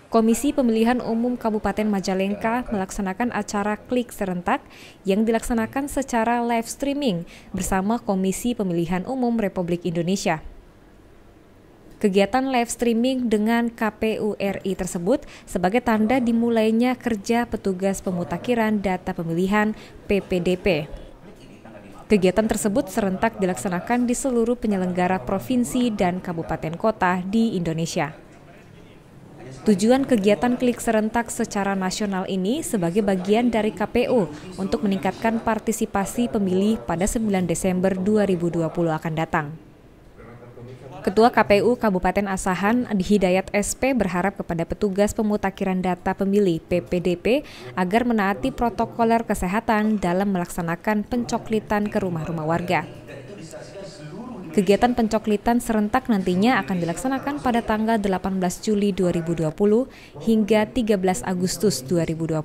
Komisi Pemilihan Umum Kabupaten Majalengka melaksanakan acara klik serentak yang dilaksanakan secara live streaming bersama Komisi Pemilihan Umum Republik Indonesia. Kegiatan live streaming dengan KPU RI tersebut sebagai tanda dimulainya kerja petugas pemutakhiran data pemilihan PPDP. Kegiatan tersebut serentak dilaksanakan di seluruh penyelenggara provinsi dan kabupaten kota di Indonesia. Tujuan kegiatan klik serentak secara nasional ini sebagai bagian dari KPU untuk meningkatkan partisipasi pemilih pada 9 Desember 2020 akan datang. Ketua KPU Kabupaten Asahan, Hidayat SP berharap kepada petugas pemutakhiran data pemilih PPDP agar menaati protokoler kesehatan dalam melaksanakan pencoklitan ke rumah-rumah warga. Kegiatan pencoklitan serentak nantinya akan dilaksanakan pada tanggal 18 Juli 2020 hingga 13 Agustus 2020.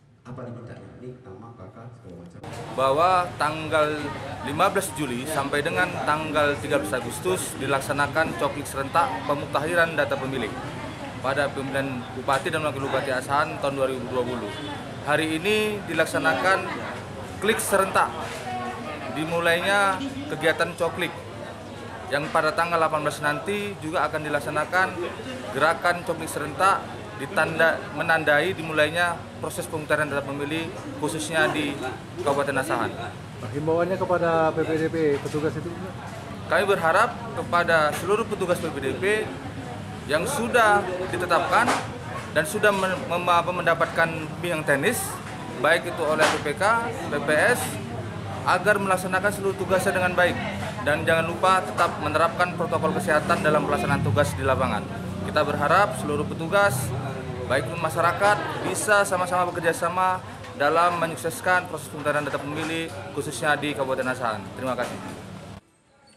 Bahwa tanggal 15 Juli sampai dengan tanggal 13 Agustus dilaksanakan coklik serentak pemutakhiran data pemilih pada pemilihan Bupati dan Wakil Bupati Asahan tahun 2020. Hari ini dilaksanakan klik serentak, dimulainya kegiatan coklik yang pada tanggal 18 nanti juga akan dilaksanakan gerakan coklik serentak menandai dimulainya proses pemutakhiran data pemilih khususnya di Kabupaten Asahan. Himbauannya kepada PPDP petugas itu? Kami berharap kepada seluruh petugas PPDP yang sudah ditetapkan dan sudah mendapatkan bimbingan teknis baik itu oleh PPK, PPS agar melaksanakan seluruh tugasnya dengan baik. Dan jangan lupa tetap menerapkan protokol kesehatan dalam pelaksanaan tugas di lapangan. Kita berharap seluruh petugas, baik masyarakat, bisa sama-sama bekerja sama dalam menyukseskan proses pemutakhiran data pemilih, khususnya di Kabupaten Asahan. Terima kasih.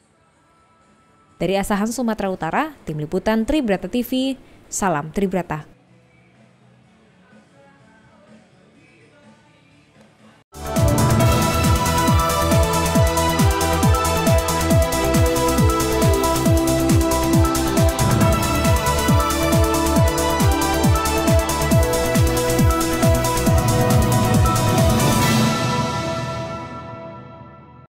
Dari Asahan, Sumatera Utara, Tim Liputan Tribrata TV, Salam Tribrata.